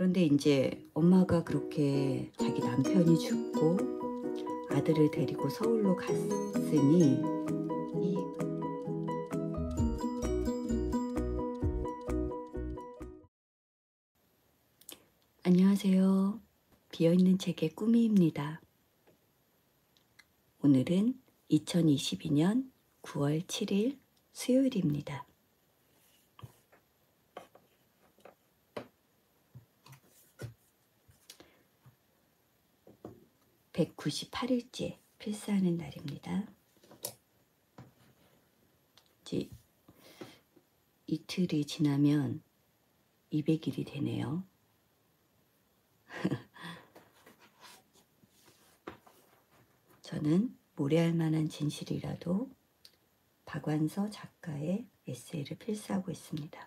그런데 이제 엄마가 그렇게 자기 남편이 죽고 아들을 데리고 서울로 갔으니 이 안녕하세요. 비어있는 책의 꾸미입니다. 오늘은 2022년 9월 7일 수요일입니다. 198일째 필사하는 날입니다. 이제 이틀이 지나면 200일이 되네요. 저는 모래알 만한 진실이라도 박완서 작가의 에세이를 필사하고 있습니다.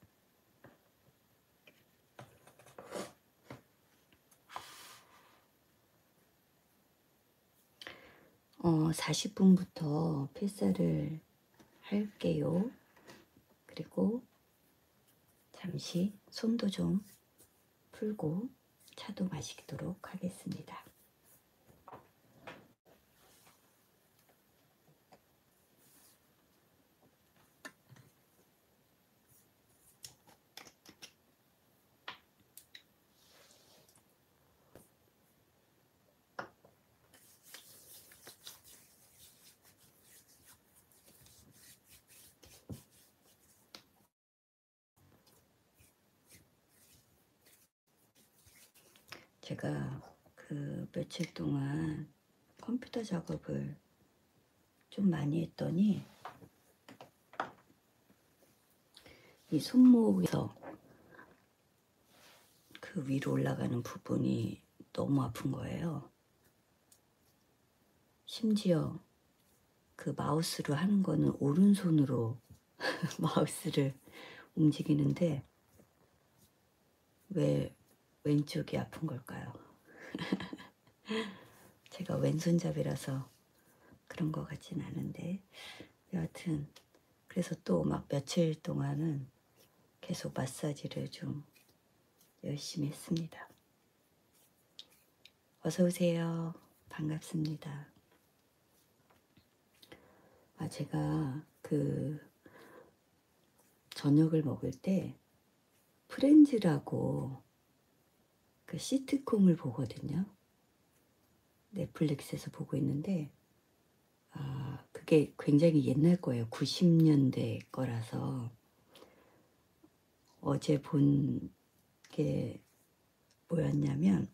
40분부터 필사를 할게요. 그리고 잠시 손도 좀 풀고 차도 마시도록 하겠습니다. 제가 그 며칠 동안 컴퓨터 작업을 좀 많이 했더니 이 손목에서 그 위로 올라가는 부분이 너무 아픈 거예요. 심지어 그 마우스로 하는 거는 오른손으로 마우스를 움직이는데 왜 왼쪽이 아픈 걸까요? 제가 왼손잡이라서 그런 것 같진 않은데 여하튼 그래서 또 막 며칠 동안은 계속 마사지를 좀 열심히 했습니다. 어서 오세요. 반갑습니다. 제가 그 저녁을 먹을 때 프렌즈라고 그 시트콤을 보거든요. 넷플릭스에서 보고 있는데 그게 굉장히 옛날 거예요. 90년대 거라서 어제 본 게 뭐였냐면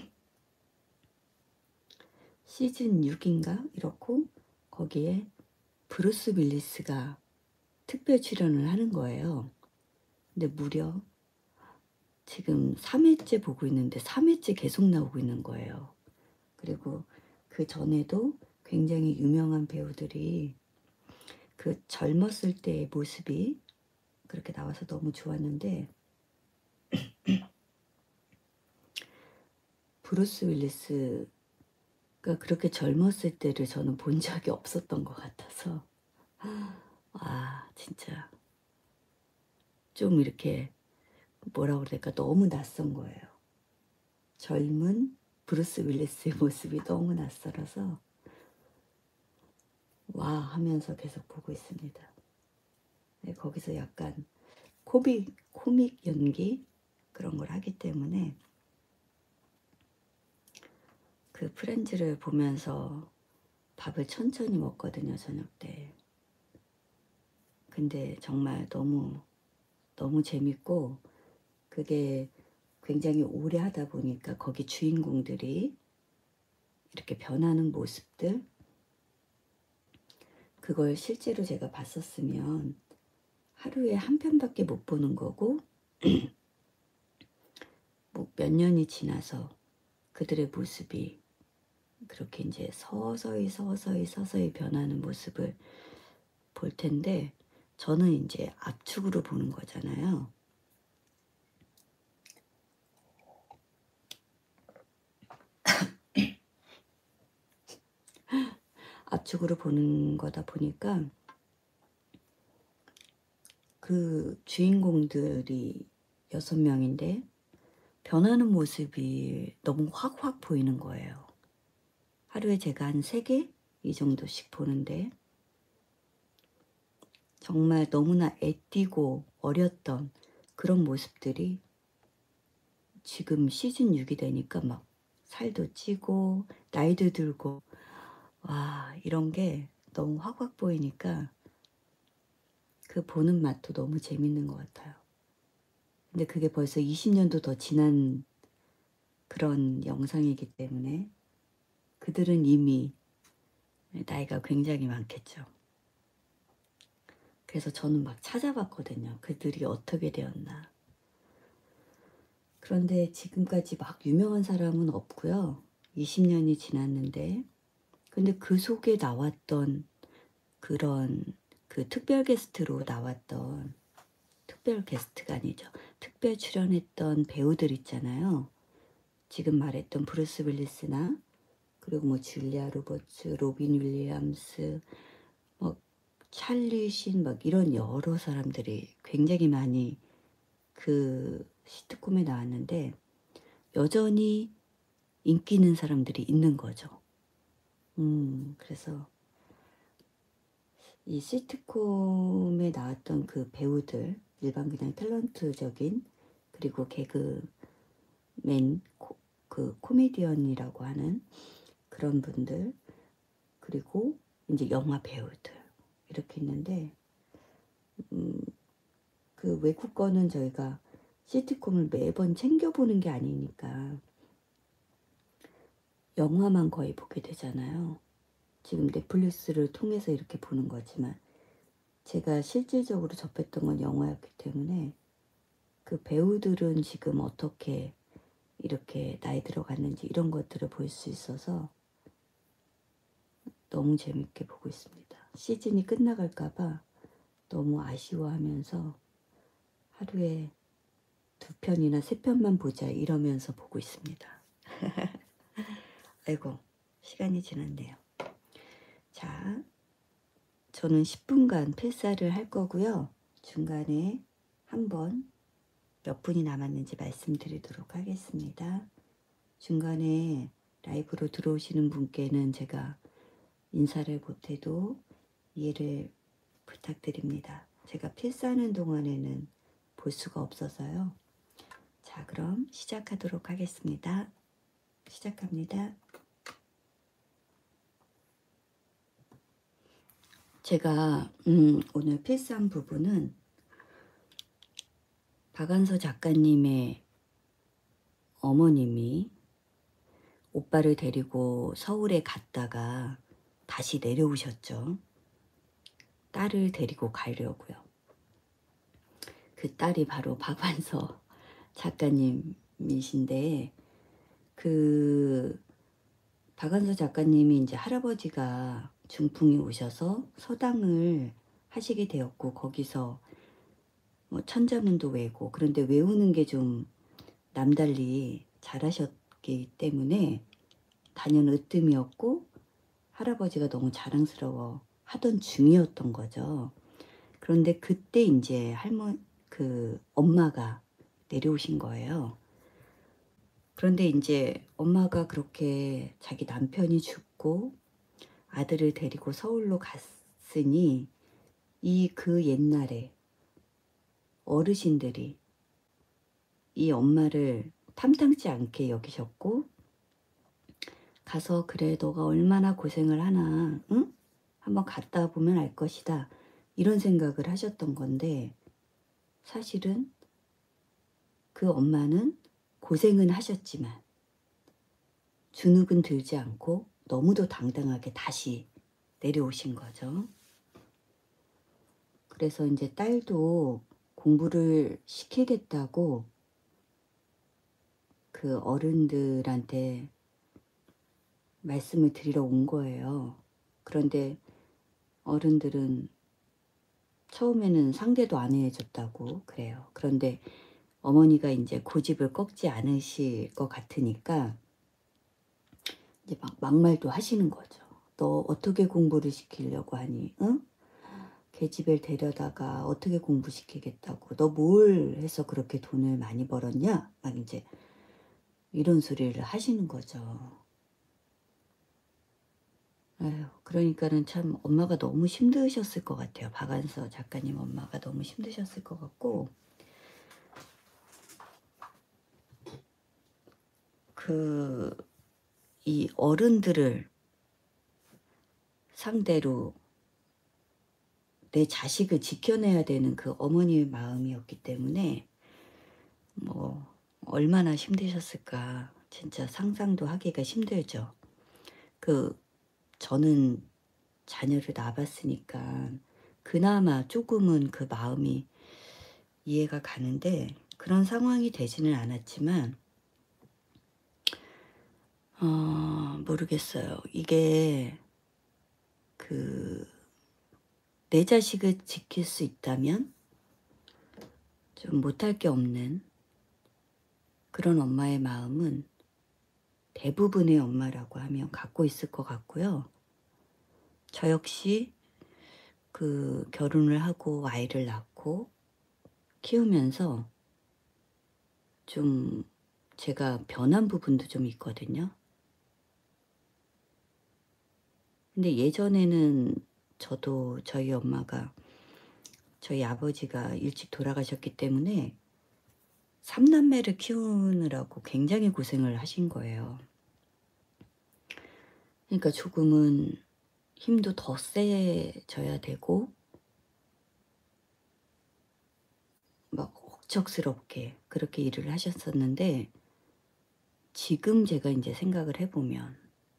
시즌 6인가 이렇고 거기에 브루스 윌리스가 특별 출연을 하는 거예요. 근데 무려 지금 3회째 보고 있는데 3회째 계속 나오고 있는 거예요. 그리고 그 전에도 굉장히 유명한 배우들이 그 젊었을 때의 모습이 그렇게 나와서 너무 좋았는데 브루스 윌리스가 그렇게 젊었을 때를 저는 본 적이 없었던 것 같아서 진짜 좀 이렇게 뭐라고 그럴까 너무 낯선 거예요. 젊은 브루스 윌리스의 모습이 너무 낯설어서 와 하면서 계속 보고 있습니다. 네, 거기서 약간 코믹 연기 그런 걸 하기 때문에 그 프렌즈를 보면서 밥을 천천히 먹거든요, 저녁 때. 근데 정말 너무 재밌고 그게 굉장히 오래 하다 보니까 거기 주인공들이 이렇게 변하는 모습들 그걸 실제로 제가 봤었으면 하루에 한 편밖에 못 보는 거고 뭐 몇 년이 지나서 그들의 모습이 그렇게 이제 서서히 변하는 모습을 볼 텐데 저는 이제 압축으로 보는 거잖아요. 압축으로 보는 거다 보니까 그 주인공들이 6명인데 변하는 모습이 너무 확확 보이는 거예요. 하루에 제가 한 3개 이 정도씩 보는데 정말 너무나 애띠고 어렸던 그런 모습들이 지금 시즌 6이 되니까 막 살도 찌고 나이도 들고, 와, 이런 게 너무 확확 보이니까 그 보는 맛도 너무 재밌는 것 같아요. 근데 그게 벌써 20년도 더 지난 그런 영상이기 때문에 그들은 이미 나이가 굉장히 많겠죠. 그래서 저는 막 찾아봤거든요. 그들이 어떻게 되었나. 그런데 지금까지 막 유명한 사람은 없고요. 20년이 지났는데, 근데 그 속에 나왔던 그런 그 특별 게스트로 나왔던, 특별 게스트가 아니죠, 특별 출연했던 배우들 있잖아요. 지금 말했던 브루스 윌리스나, 그리고 뭐 줄리아 로버츠, 로빈 윌리엄스, 뭐 찰리 신, 막 이런 여러 사람들이 굉장히 많이 그 시트콤에 나왔는데 여전히 인기 있는 사람들이 있는 거죠. 그래서 이 시트콤에 나왔던 그 배우들, 일반 그냥 탤런트적인, 그리고 개그맨, 그 코미디언이라고 하는 그런 분들, 그리고 이제 영화 배우들 이렇게 있는데, 그 외국 거는 저희가 시트콤을 매번 챙겨보는 게 아니니까 영화만 거의 보게 되잖아요. 지금 넷플릭스를 통해서 이렇게 보는 거지만 제가 실질적으로 접했던 건 영화였기 때문에 그 배우들은 지금 어떻게 이렇게 나이 들어갔는지 이런 것들을 볼 수 있어서 너무 재밌게 보고 있습니다. 시즌이 끝나갈까봐 너무 아쉬워하면서 하루에 2편이나 3편만 보자 이러면서 보고 있습니다. 아이고, 시간이 지났네요. 자, 저는 10분간 필사를 할 거고요. 중간에 한번 몇 분이 남았는지 말씀드리도록 하겠습니다. 중간에 라이브로 들어오시는 분께는 제가 인사를 못해도 이해를 부탁드립니다. 제가 필사하는 동안에는 볼 수가 없어서요. 자, 그럼 시작하도록 하겠습니다. 시작합니다. 제가 오늘 필사한 부분은 박완서 작가님의 어머님이 오빠를 데리고 서울에 갔다가 다시 내려오셨죠. 딸을 데리고 가려고요. 그 딸이 바로 박완서 작가님이신데, 그 박완서 작가님이 이제 할아버지가 중풍이 오셔서 서당을 하시게 되었고, 거기서 뭐 천자문도 외고, 그런데 외우는 게 좀 남달리 잘하셨기 때문에 단연 으뜸이었고 할아버지가 너무 자랑스러워 하던 중이었던 거죠. 그런데 그때 이제 그 엄마가 내려오신 거예요. 그런데 이제 엄마가 그렇게 자기 남편이 죽고 아들을 데리고 서울로 갔으니 그 옛날에 어르신들이 이 엄마를 탐탁지 않게 여기셨고, 가서 그래 너가 얼마나 고생을 하나, 응? 한번 갔다 보면 알 것이다, 이런 생각을 하셨던 건데, 사실은 그 엄마는 고생은 하셨지만 주눅은 들지 않고 너무도 당당하게 다시 내려오신 거죠. 그래서 이제 딸도 공부를 시키겠다고 그 어른들한테 말씀을 드리러 온 거예요. 그런데 어른들은 처음에는 상대도 안 해줬다고 그래요. 그런데 어머니가 이제 고집을 꺾지 않으실 것 같으니까 이제 막 막말도 하시는 거죠. 너 어떻게 공부를 시키려고 하니? 응? 계집애를 데려다가 어떻게 공부시키겠다고? 너 뭘 해서 그렇게 돈을 많이 벌었냐? 막 이제 이런 소리를 하시는 거죠. 에휴, 그러니까는 참 엄마가 너무 힘드셨을 것 같아요. 박완서 작가님 엄마가 너무 힘드셨을 것 같고, 이 어른들을 상대로 내 자식을 지켜내야 되는 그 어머니의 마음이었기 때문에 뭐 얼마나 힘드셨을까 진짜 상상도 하기가 힘들죠. 그 저는 자녀를 낳아봤으니까 그나마 조금은 그 마음이 이해가 가는데, 그런 상황이 되지는 않았지만 모르겠어요. 이게 내 자식을 지킬 수 있다면 좀 못할 게 없는 그런 엄마의 마음은 대부분의 엄마라고 하면 갖고 있을 것 같고요. 저 역시 결혼을 하고 아이를 낳고 키우면서 좀 제가 변한 부분도 좀 있거든요. 근데 예전에는 저도 저희 아버지가 일찍 돌아가셨기 때문에 3남매를 키우느라고 굉장히 고생을 하신 거예요. 그러니까 조금은 힘도 더 세져야 되고 막 억척스럽게 그렇게 일을 하셨었는데, 지금 제가 이제 생각을 해 보면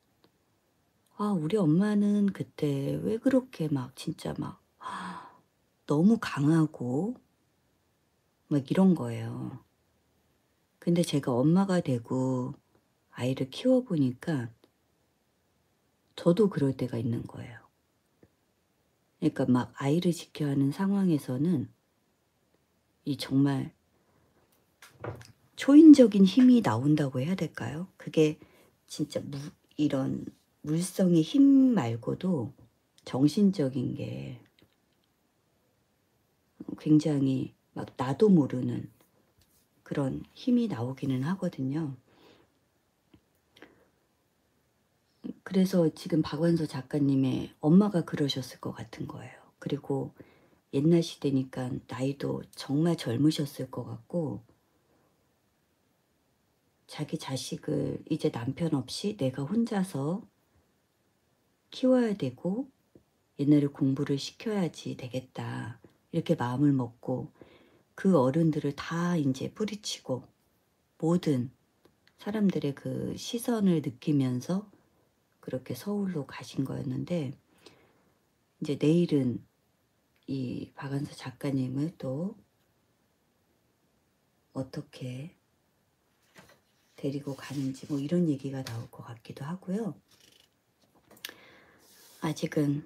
우리 엄마는 그때 왜 그렇게 막 진짜 막 너무 강하고 막 이런 거예요. 근데 제가 엄마가 되고 아이를 키워 보니까 저도 그럴 때가 있는 거예요. 그러니까 막 아이를 지켜야 하는 상황에서는 이 정말 초인적인 힘이 나온다고 해야 될까요? 그게 진짜 이런 물성의 힘 말고도 정신적인 게 굉장히 막 나도 모르는 그런 힘이 나오기는 하거든요. 그래서 지금 박완서 작가님의 엄마가 그러셨을 것 같은 거예요. 그리고 옛날 시대니까 나이도 정말 젊으셨을 것 같고, 자기 자식을 이제 남편 없이 내가 혼자서 키워야 되고 얘네를 공부를 시켜야지 되겠다, 이렇게 마음을 먹고 그 어른들을 다 이제 뿌리치고 모든 사람들의 그 시선을 느끼면서 그렇게 서울로 가신 거였는데, 이제 내일은 이 박완서 작가님을 또 어떻게 데리고 가는지 뭐 이런 얘기가 나올 것 같기도 하고요. 아직은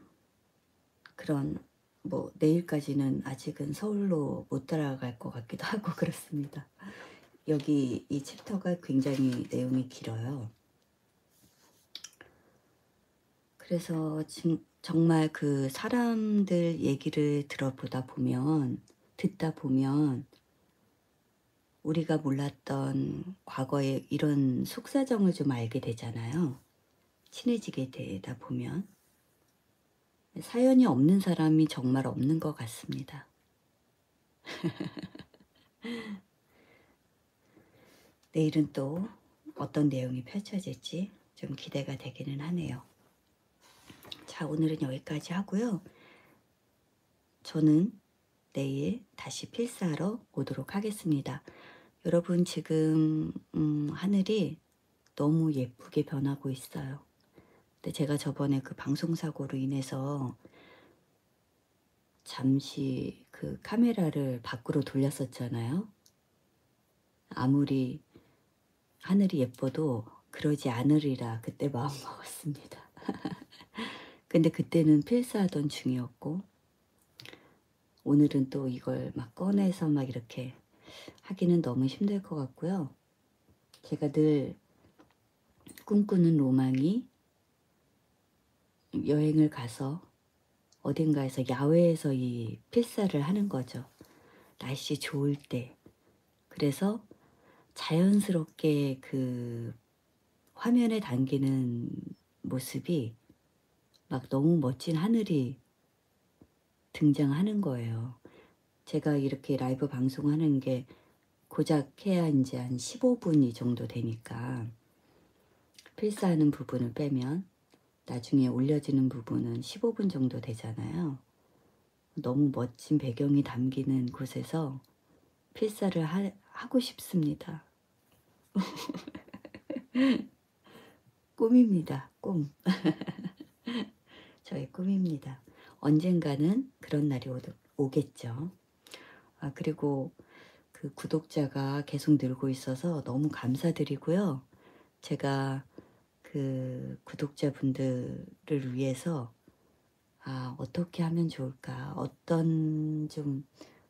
내일까지는 아직은 서울로 못 따라갈 것 같기도 하고 그렇습니다. 여기 이 챕터가 굉장히 내용이 길어요. 그래서 정말 그 사람들 얘기를 듣다 보면 우리가 몰랐던 과거의 이런 속사정을 좀 알게 되잖아요. 친해지게 되다 보면. 사연이 없는 사람이 정말 없는 것 같습니다. 내일은 또 어떤 내용이 펼쳐질지 좀 기대가 되기는 하네요. 자, 오늘은 여기까지 하고요. 저는 내일 다시 필사하러 오도록 하겠습니다. 여러분, 지금 하늘이 너무 예쁘게 변하고 있어요. 근데 제가 저번에 그 방송사고로 인해서 잠시 그 카메라를 밖으로 돌렸었잖아요. 아무리 하늘이 예뻐도 그러지 않으리라 그때 마음먹었습니다. 근데 그때는 필사하던 중이었고, 오늘은 또 이걸 막 꺼내서 막 이렇게 하기는 너무 힘들 것 같고요. 제가 늘 꿈꾸는 로망이 여행을 가서 어딘가에서 야외에서 이 필사를 하는 거죠. 날씨 좋을 때. 그래서 자연스럽게 그 화면에 담기는 모습이 막 너무 멋진 하늘이 등장하는 거예요. 제가 이렇게 라이브 방송하는 게 고작 해야 인제 한 15분 이 정도 되니까 필사하는 부분을 빼면 나중에 올려지는 부분은 15분 정도 되잖아요. 너무 멋진 배경이 담기는 곳에서 필사를 하고 싶습니다. 꿈입니다. 꿈. 저의 꿈입니다. 언젠가는 그런 날이 오겠죠. 아, 그리고 그 구독자가 계속 늘고 있어서 너무 감사드리고요. 제가 그 구독자분들을 위해서 어떻게 하면 좋을까? 어떤 좀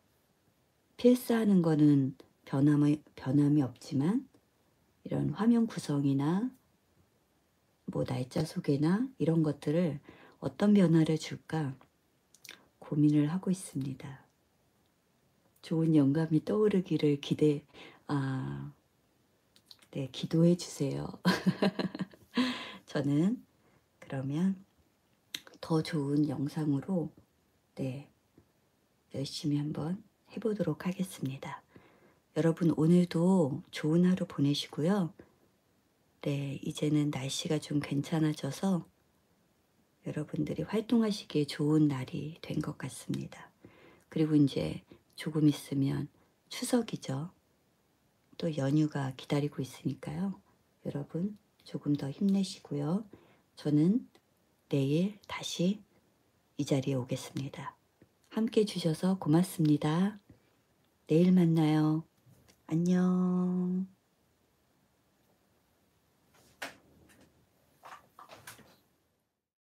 필사하는 거는 변함이 없지만 이런 화면 구성이나 뭐 날짜 소개나 이런 것들을 어떤 변화를 줄까 고민을 하고 있습니다. 좋은 영감이 떠오르기를 네, 기도해 주세요. 저는 그러면 더 좋은 영상으로 네, 열심히 한번 해보도록 하겠습니다. 여러분 오늘도 좋은 하루 보내시고요. 네, 이제는 날씨가 좀 괜찮아져서 여러분들이 활동하시기에 좋은 날이 된 것 같습니다. 그리고 이제 조금 있으면 추석이죠. 또 연휴가 기다리고 있으니까요. 여러분 조금 더 힘내시고요. 저는 내일 다시 이 자리에 오겠습니다. 함께 해주셔서 고맙습니다. 내일 만나요. 안녕.